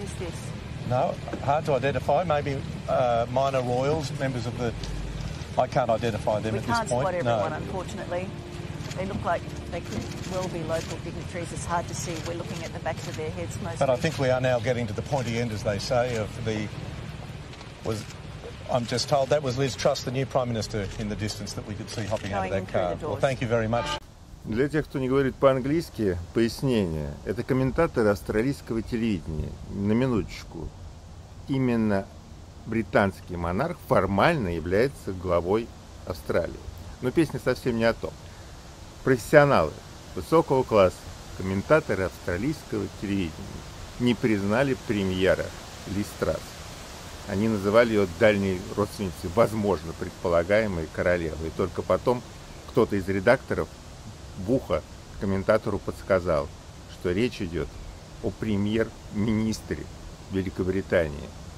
Who's this? No, hard to identify. Maybe minor royals, members of the... I can't identify them at this point. We can't spot everyone, unfortunately. They look like they could well be local dignitaries. It's hard to see. We're looking at the backs of their heads mostly. But I think we are now getting to the pointy end, as they say, of the... I'm just told that was Liz Truss, the new Prime Minister, in the distance that we could see hopping out of that car. Well, thank you very much. Для тех, кто не говорит по-английски, пояснение. Это комментаторы австралийского телевидения. На минуточку. Именно британский монарх формально является главой Австралии. Но песня совсем не о том. Профессионалы высокого класса, комментаторы австралийского телевидения не признали премьера Лиз Трасс. Они называли ее дальней родственницей, возможно, предполагаемой королевой. И только потом кто-то из редакторов в ухо комментатору подсказал, что речь идет о премьер-министре Великобритании,